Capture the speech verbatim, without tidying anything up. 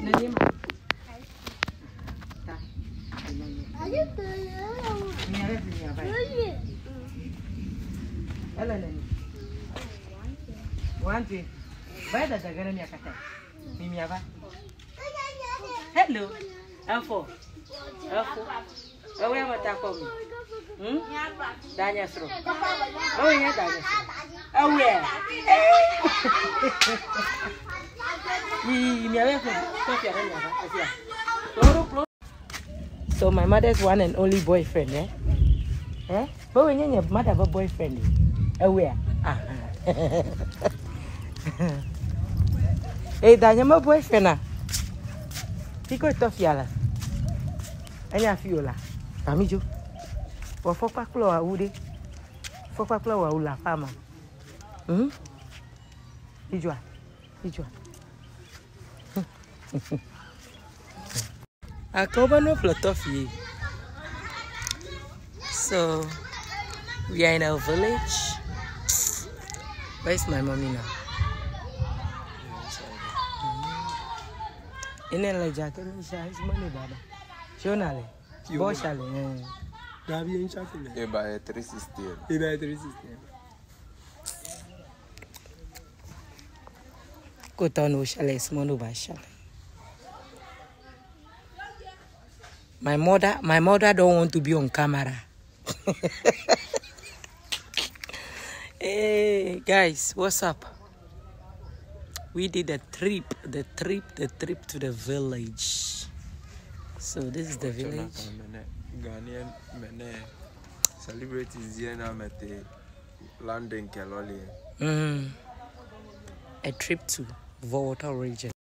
One thing. Why does I get me a cat? Mimiava. Hello. L four. L four. Oh, we have a tap on me. Hmm? Daniel throw. Oh, yeah, Daniel. Oh, yeah. So, my mother's one and only boyfriend, eh? Eh? But when your mother have a boyfriend, oh, where? Ah. Hey, Daniel, my boyfriend, ah. He got tough yalla. And ya fiola. Amijo. For four pack flower, would it? Four pack flower, ula, farmer. Hmm? Ijua. Ijua. I cover no plot of ye. So, we are in our village. Where's my mommy now? In a jacket, it's money, Baba. Shonale. Boshale. Gabi in Chapel. You buy a three sixty. You buy a three sixty. Go down, Oshale, Smono Bashale. My mother, my mother don't want to be on camera. Hey, guys, what's up? We did a trip, the trip, the trip to the village. So this is the village. Ghanaian men celebrate here now at the London Kelly. Mm. A trip to Volta region.